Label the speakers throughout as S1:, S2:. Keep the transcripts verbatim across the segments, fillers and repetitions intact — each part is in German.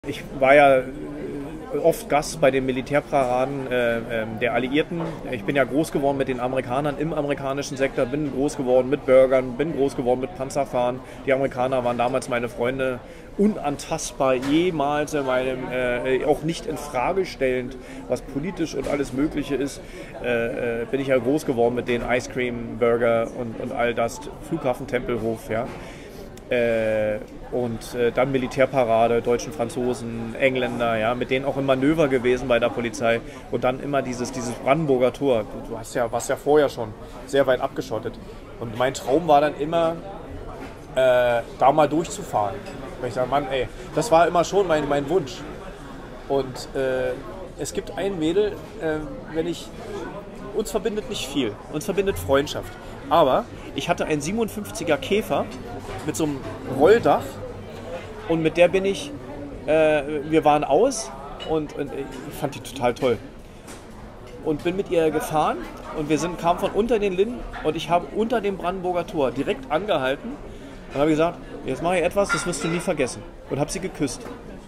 S1: Ich war ja oft Gast bei den Militärparaden äh, äh, der Alliierten. Ich bin ja groß geworden mit den Amerikanern im amerikanischen Sektor, bin groß geworden mit Bürgern, bin groß geworden mit Panzerfahren. Die Amerikaner waren damals meine Freunde, unantastbar, jemals in meinem, äh, auch nicht in Frage stellend, was politisch und alles Mögliche ist, äh, äh, bin ich ja groß geworden mit den Ice Cream, Burger und, und all das, Flughafen Tempelhof, ja. Äh, und äh, dann Militärparade, Deutschen, Franzosen, Engländer, ja, mit denen auch im Manöver gewesen bei der Polizei und dann immer dieses, dieses Brandenburger Tor. Du hast ja, warst ja vorher schon sehr weit abgeschottet und mein Traum war dann immer, äh, da mal durchzufahren. Weil ich sage, Mann, ey, das war immer schon mein, mein Wunsch. Und äh, es gibt ein Mädel, äh, wenn ich, uns verbindet nicht viel, uns verbindet Freundschaft. Aber ich hatte einen siebenundfünfziger Käfer mit so einem Rolldach und mit der bin ich, äh, wir waren aus und, und ich fand die total toll. Und bin mit ihr gefahren und wir sind, kamen von unter den Linden und ich habe unter dem Brandenburger Tor direkt angehalten und habe gesagt, jetzt mache ich etwas, das wirst du nie vergessen. Und habe sie geküsst.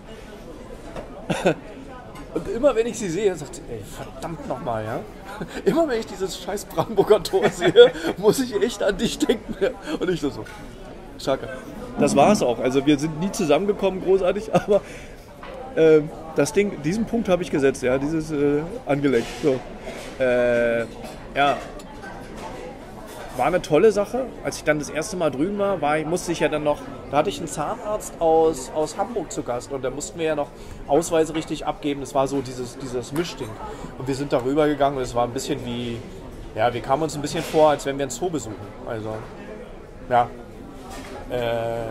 S1: Und immer wenn ich sie sehe, sagt sie, ey, verdammt nochmal, ja. Immer wenn ich dieses scheiß Brandenburger Tor sehe, muss ich echt an dich denken. Und ich so, so, Schaka. Das war es auch. Also wir sind nie zusammengekommen, großartig, aber äh, das Ding, diesen Punkt habe ich gesetzt, ja, dieses äh, angelegt. So. Äh, ja, war eine tolle Sache. Als ich dann das erste Mal drüben war, war ich, musste ich ja dann noch, da hatte ich einen Zahnarzt aus, aus Hamburg zu Gast und da mussten wir ja noch Ausweise richtig abgeben. Das war so dieses, dieses Mischding. Und wir sind darüber gegangen und es war ein bisschen wie, ja, wir kamen uns ein bisschen vor, als wenn wir einen Zoo besuchen. Also, ja, äh,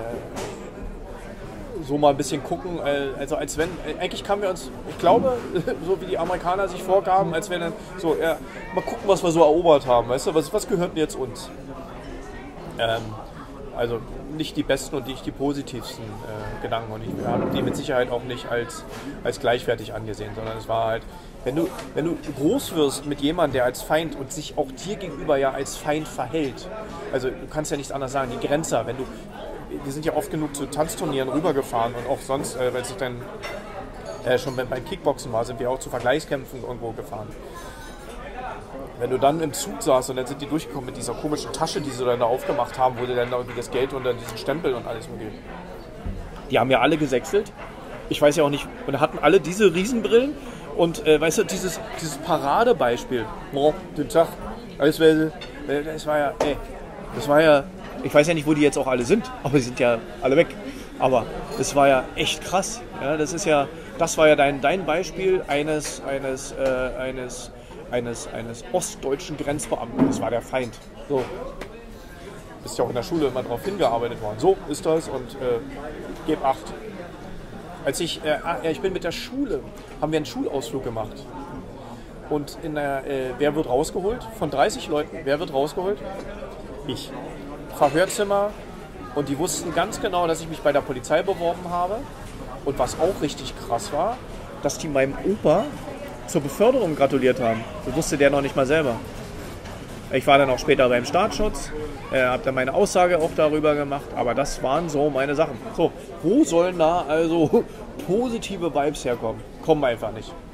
S1: so mal ein bisschen gucken, also als wenn, eigentlich kamen wir uns, ich glaube, so wie die Amerikaner sich vorgaben, als wenn dann so, ja, mal gucken, was wir so erobert haben, weißt du, was, was gehört denn jetzt uns? Ähm, also nicht die besten und nicht die positivsten äh, Gedanken und ich habe die mit Sicherheit auch nicht als, als gleichwertig angesehen, sondern es war halt, wenn du, wenn du groß wirst mit jemandem, der als Feind und sich auch dir gegenüber ja als Feind verhält, also du kannst ja nichts anderes sagen, die Grenzer, wenn du wir sind ja oft genug zu Tanzturnieren rübergefahren und auch sonst, äh, weil es dann äh, schon beim Kickboxen war, sind wir auch zu Vergleichskämpfen irgendwo gefahren. Wenn du dann im Zug saßt und dann sind die durchgekommen mit dieser komischen Tasche, die sie dann da aufgemacht haben, wo sie dann da irgendwie das Geld unter diesen Stempel und alles mitgeben. Die haben ja alle gesächselt. Ich weiß ja auch nicht, und hatten alle diese Riesenbrillen und äh, weißt du, dieses, dieses Paradebeispiel. Oh, den Tag, alles wäre, das war ja, ey, das war ja, ich weiß ja nicht, wo die jetzt auch alle sind, aber die sind ja alle weg. Aber das war ja echt krass. Ja, das ist ja, das war ja dein, dein Beispiel eines, eines, äh, eines, eines, eines ostdeutschen Grenzbeamten. Das war der Feind. So. Du bist ja auch in der Schule immer darauf hingearbeitet worden. So ist das und äh, gib acht. Als ich, äh, ich bin mit der Schule, haben wir einen Schulausflug gemacht. Und in der, äh, wer wird rausgeholt? Von dreißig Leuten, wer wird rausgeholt? Ich. Verhörzimmer und die wussten ganz genau, dass ich mich bei der Polizei beworben habe und was auch richtig krass war, dass die meinem Opa zur Beförderung gratuliert haben. Das wusste der noch nicht mal selber. Ich war dann auch später beim Staatsschutz, äh, habe dann meine Aussage auch darüber gemacht, aber das waren so meine Sachen. So, wo sollen da also positive Vibes herkommen? Kommen einfach nicht.